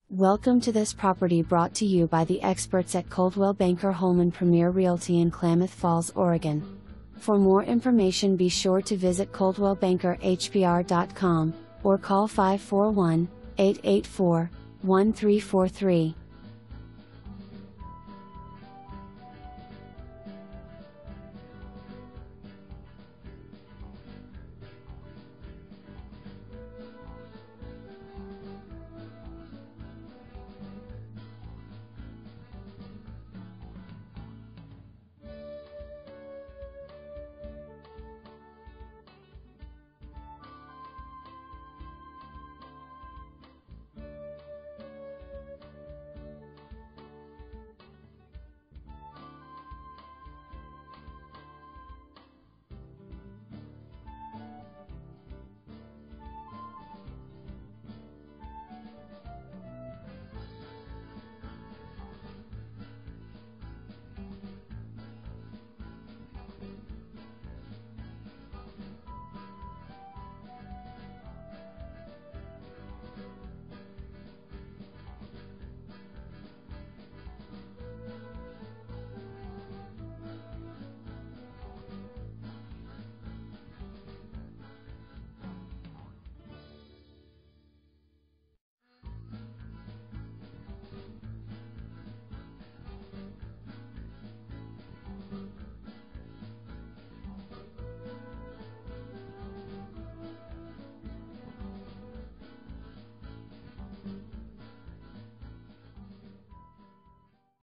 Welcome to this property brought to you by the experts at Coldwell Banker Holman Premier Realty in Klamath Falls, Oregon. For more information, be sure to visit coldwellbankerhpr.com or call 541-884-1343.